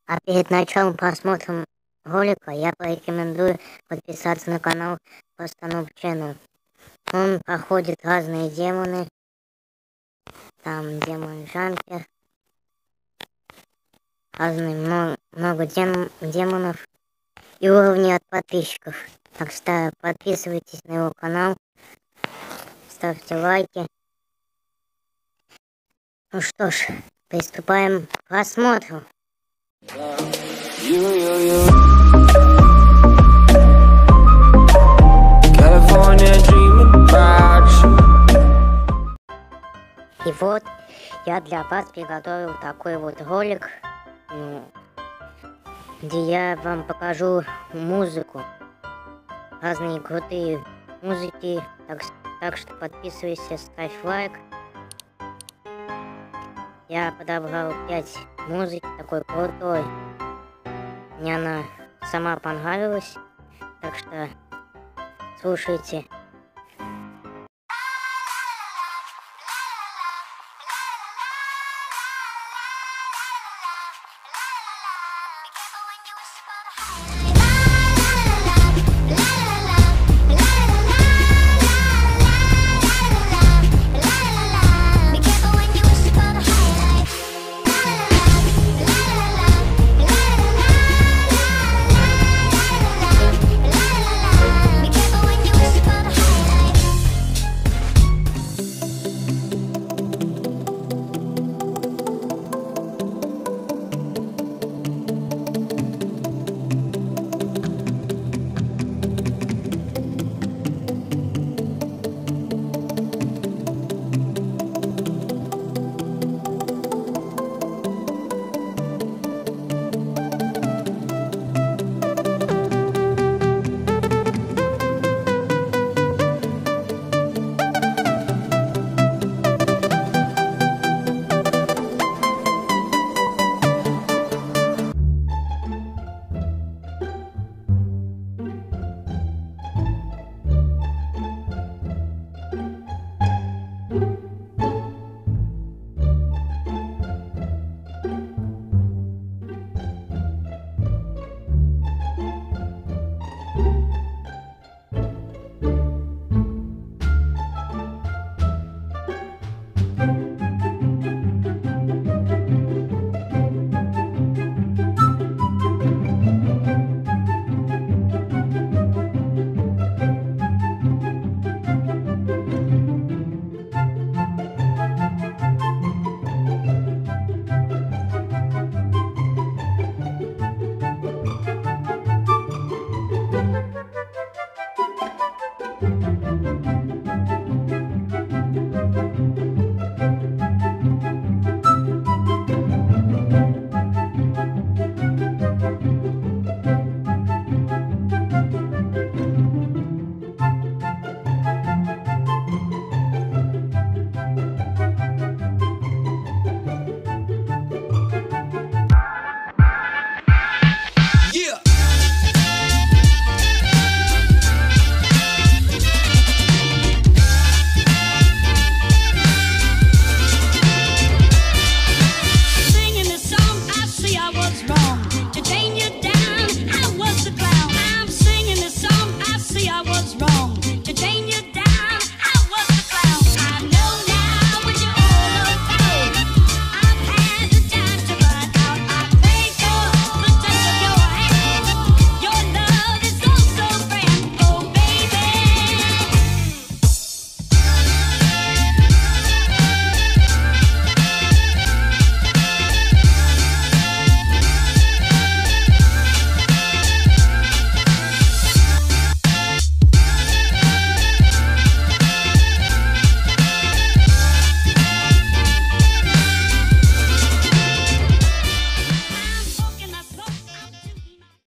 А перед началом просмотра ролика я порекомендую подписаться на канал Постанов Channel. Он проходит разные демоны. Там демон Джампер. Много демонов. И уровни от подписчиков. Так что подписывайтесь на его канал. Ставьте лайки. Ну что ж, приступаем к просмотру. И вот я для вас приготовил такой вот ролик, где я вам покажу музыку, разные крутые музыки, так что подписывайся, ставь лайк. Я подобрал 5 музык такой крутой, мне она сама понравилась, так что слушайте.